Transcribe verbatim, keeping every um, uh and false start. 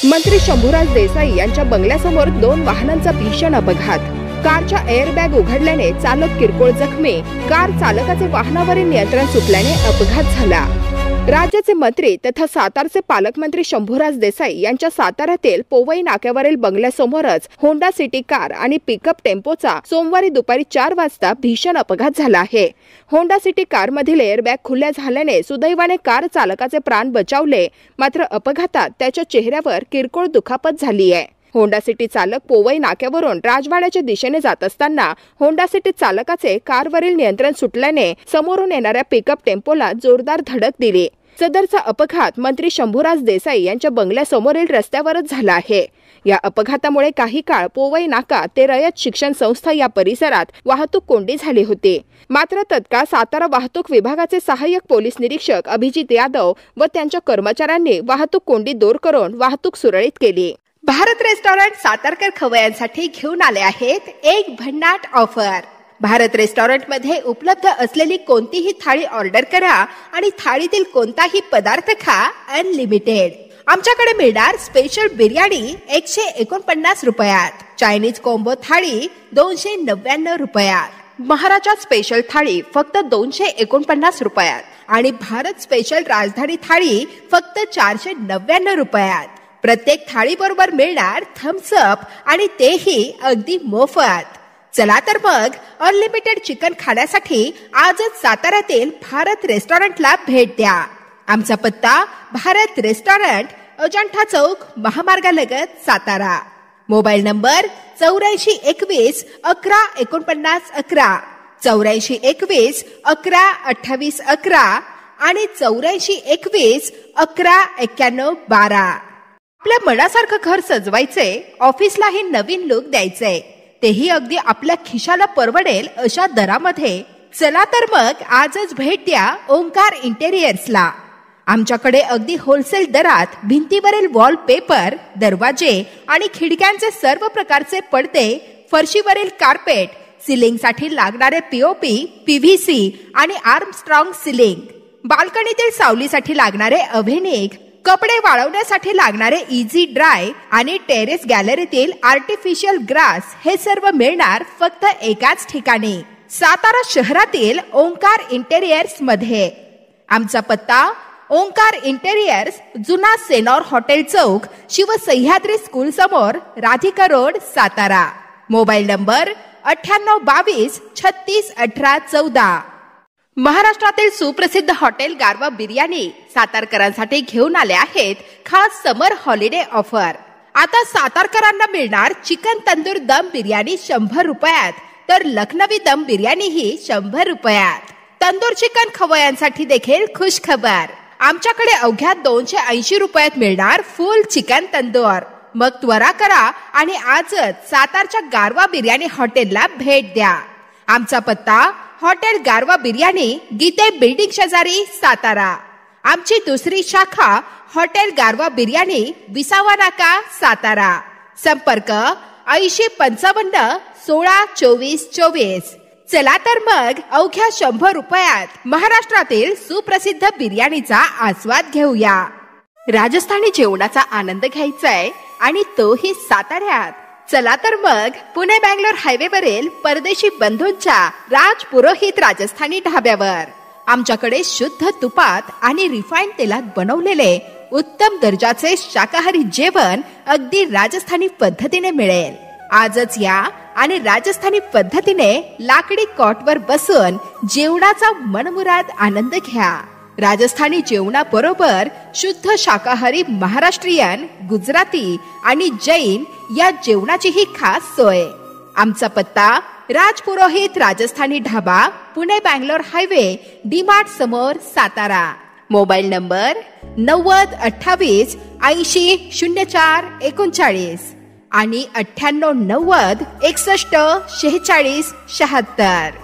मंत्री शंभूराज देसाई यांच्या बंगल्यासमोर दोन वाहनांचा भीषण अपघात. कारच्या एअरबॅग उघडल्याने चालक किरकोळ जखमी. कार चालकाचे वाहनावरील नियंत्रण सुटल्याने अपघात झाला. राज्याचे मंत्री तथा सातारचे पालकमंत्री शंभूराज देसाई यांच्या साताऱ्यातील पोवई नाक्यावरील बंगल्यासमोरच होंडा सिटी कार आणि पिकअप टेम्पोचा सोमवारी दुपारी चार वाजता भीषण अपघात झाला आहे. होंडा सिटी कारमधील एअरबॅग खुल्या झाल्याने सुदैवाने कार चालकाचे प्राण बचावले, मात्र अपघातात त्याच्या चेहऱ्यावर किरकोळ दुखापत झाली आहे. होंडा सिटी चालक पोवई नाक्यावरून राजवाड्याच्या दिशेने जात असताना होंडा सिटी चालकाचे कारवरील नियंत्रण सुटल्याने समोरून येणाऱ्या पिकअप टेम्पोला जोरदार धडक दिली. सदरचा अपघात मंत्री शंभूराज देसाई यांच्या बंगल्यासमोरील रस्त्यावरच झाला आहे. या अपघातामुळे काही काळ पोवई नाका ते रयत शिक्षण संस्था या परिसरात वाहतूक कोंडी झाली होती. मात्र तत्काळ सातारा वाहतूक विभागाचे सहाय्यक पोलीस निरीक्षक अभिजित यादव व त्यांच्या कर्मचाऱ्यांनी वाहतूक कोंडी दूर करून वाहतूक सुरळीत केली. भारत रेस्टॉरंट सातारकर खवय्यांसाठी घेऊन आले आहेत एक भन्नाट ऑफर. भारत रेस्टॉरंट मध्ये उपलब्ध असलेली कोणतीही थाळी ऑर्डर करा आणि थाळीतील कोणताही पदार्थ खा अनलिमिटेड. आमच्याकडे मिळणार स्पेशल बिर्याणी एकशे एकोणपन्नास रुपयात, चायनीज कॉम्बो थाळी दोनशे नव्याण्णव रुपयात, महाराजा स्पेशल थाळी फक्त दोनशे एकोणपन्नास रुपयात आणि भारत स्पेशल राजधानी थाळी फक्त चारशे नव्याण्णव रुपयात. प्रत्येक थाळी बरोबर मिळणार थम्स अप आणि तेही अगदी मोफत. चला तर मग अनलिमिटेड चिकन खाण्यासाठी आजच साताऱ्यातील भारत रेस्टॉरंटला भेट द्या. आमचा पत्ता भारत रेस्टॉरंट, अजंठा चौक, महामार्गालगत, सातारा. मोबाईल नंबर चौऱ्याऐंशी एकवीस अकरा एकोणपन्नास अकरा, चौऱ्याऐंशी एकवीस अकरा अठ्ठावीस अकरा आणि चौऱ्याऐंशी एकवीस अकरा एक्क्याण्णव बारा. आपल्या मनासारखं घर सजवायचे, ऑफिसलाही नवीन लुक द्यायचे, तेही अगदी आपल्या खिशाला परवडेल अशा दरामध्ये. चला तर मग आजच भेट द्या ओंकार इंटेरियर्सला. आमच्याकडे अगदी होलसेल दरात भिंतीवरील वॉलपेपर, दरवाजे आणि खिडक्यांचे सर्व प्रकारचे पडदे, फरशीवरील कार्पेट, सिलिंगसाठी लागणारे पीओपी, पीव्हीसी आणि आर्मस्ट्रॉंग सिलिंग, बाल्कनीतील सावलीसाठी लागणारे अव्हेनिक, कपडे वाळवण्यासाठी लागणारे इझी ड्राय आणि टेरेस गॅलरीतील आर्टिफिशियल ग्रास हे सर्व मिळणार फक्त एकाच ठिकाणी, सातारा शहरातील ओंकार इंटेरियर्स मध्ये. आमचा पत्ता ओंकार इंटेरियर्स, जुना सेनॉर हॉटेल चौक, शिवसह्याद्री स्कूल समोर, Radhika road, Satara. Mobile number अठ्ठ्याण्णव बावीस छत्तीस अठरा चौदा. महाराष्ट्रातील सुप्रसिद्ध हॉटेल गारवा बिर्याणी सातारकरांसाठी घेऊन आले आहेत खास समर हॉलिडे ऑफर. आता सातारकरांना मिळणार चिकन तंदूर दम बिर्याणी शंभर रुपयात, तर लखनवी दम बिर्याणी ही शंभर रुपयात. तंदूर चिकन खवय्यांसाठी देखील खुश खबर. आमच्याकडे अवघ्या दोनशे ऐंशी रुपयात मिळणार फुल चिकन तंदूर. मग त्वरा करा आणि आजच सातारच्या गारवा बिर्याणी हॉटेलला भेट द्या. आमचा पत्ता हॉटेल गारवा बिर्याणी, गीते बिल्डिंग शेजारी, सातारा. आमची दुसरी शाखा हॉटेल गारवा बिर्याणी, विसावा नाका, सातारा. संपर्क ऐंशी पंचावन्न सोळा चोवीस चोवीस. चला तर मग अवघ्या शंभर रुपयात महाराष्ट्रातील सुप्रसिद्ध बिर्याणीचा आस्वाद घेऊया. राजस्थानी जेवणाचा आनंद घ्यायचाय आणि तोही साताऱ्यात. चला तर मग पुणे बँगलोर हायवेवरील परदेशी बंधूंच्या राज पुरोहित राजस्थानी ढाब्यावर. आमच्याकडे शुद्ध तुपात आणि रिफाईंड तेलात बनवलेले उत्तम दर्जाचे शाकाहारी जेवण अगदी राजस्थानी पद्धतीने मिळेल. आजच या आणि राजस्थानी पद्धतीने लाकडी कॉटवर बसून जेवणाचा मनमुराद आनंद घ्या. राजस्थानी जेवणाबरोबर शुद्ध शाकाहारी महाराष्ट्रीयन, गुजराती आणि जैन या जेवणाचीही खास सोय. आमचा पत्ता राजपुरोहित राजस्थानी ढाबा, पुणे बँगलोर हायवे, डीमार्ट समोर, सातारा. मोबाईल नंबर नव्वद अठ्ठावीस ऐंशी शून्य चार एकोणचाळीस आणि अठ्ठ्याण्णव नव्वद एकसष्ट शेहेचाळीस शहात्तर.